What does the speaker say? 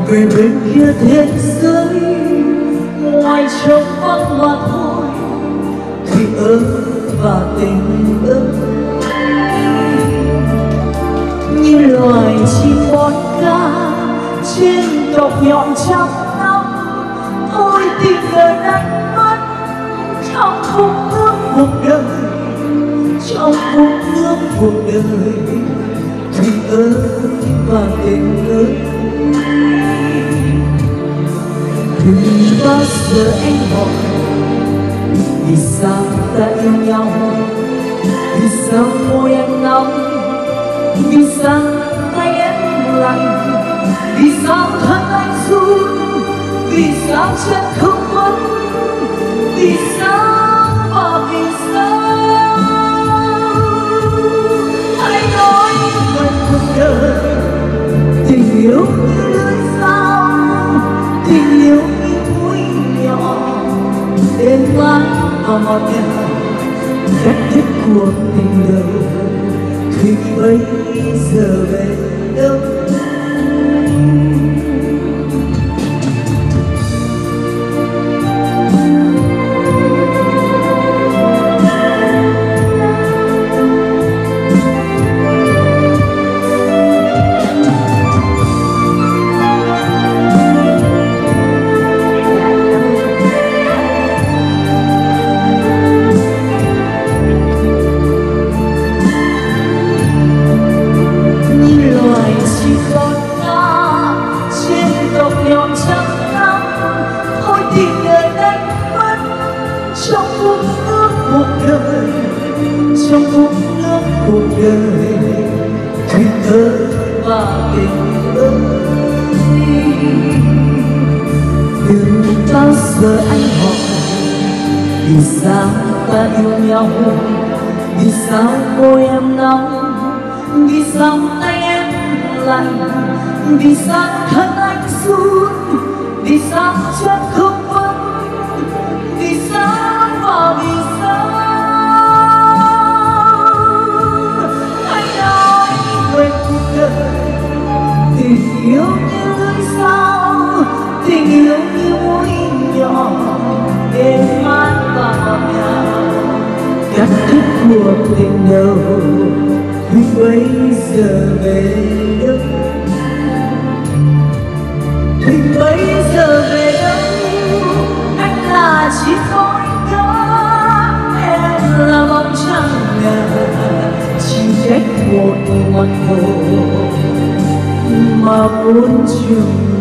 về bên kia thế giới ngoài trống vắng mà thôi. Thủy ơi và tình ơi như loài chim bót ca trên cọc nhọn trăm năm, thôi tình đời đánh mất trong khúc nước cuộc đời, trong khúc nước cuộc đời. Thủy ơi và tình ơi, đừng bao giờ anh hỏi vì sao ta yêu nhau, vì sao môi anh nóng, vì sao tay em lạnh, vì sao thân anh run, vì sao chân không vẫn, vì sao và vì sao. Hãy nói về cuộc đời, tình yêu như lưỡi dao, tình yêu như mũi nhọn êm ái và ngọt ngào. Cách thức của tình đời thì bây giờ về đâu. Trong phút nước cuộc đời, trong phút nước cuộc đời, thủy ơi và tình ơi. Đừng bao giờ anh hỏi vì sao ta yêu nhau, vì sao môi em nóng, vì sao tay em lạnh, vì sao thân anh run, vì sao chân không vững, vì sao và vì sao. Hãy nói về cuộc đời, tình yêu như lưỡi dao, tình yêu như mũi nhọn êm ái và ngọt ngào. Cách thức của tình đầu thì bây giờ về đâu, thì bây giờ về đâu. Anh là chỉ khói nhớ, em là bóng trăng ngà, chỉ cách một mặt hồ mà muốn chung.